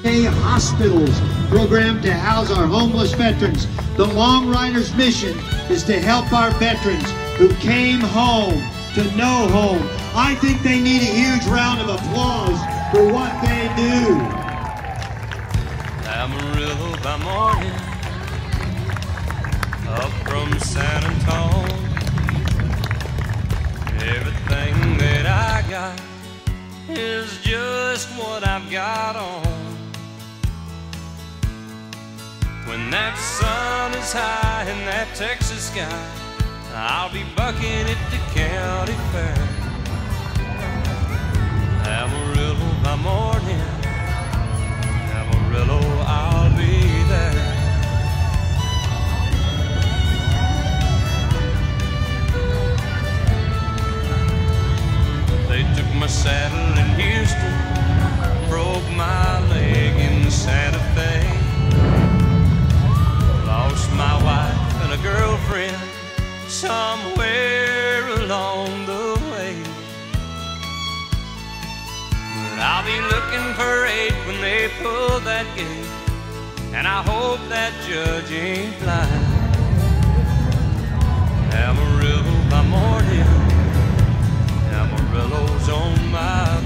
Hospitals program to house our homeless veterans. The Long Riders mission is to help our veterans who came home to no home. I think they need a huge round of applause for what they do. Amarillo by morning, up from San Antonio. Everything that I got is just what I've got on. When that sun is high in that Texas sky, I'll be bucking at the county fair. Amarillo by morning, Amarillo, I'll be there. They took my saddle in Houston, broke my leg in Santa Fe. Lost my wife and a girlfriend somewhere along the way. But I'll be looking for 8 when they pull that gate, and I hope that judge ain't blind. Amarillo by morning, Amarillo's on my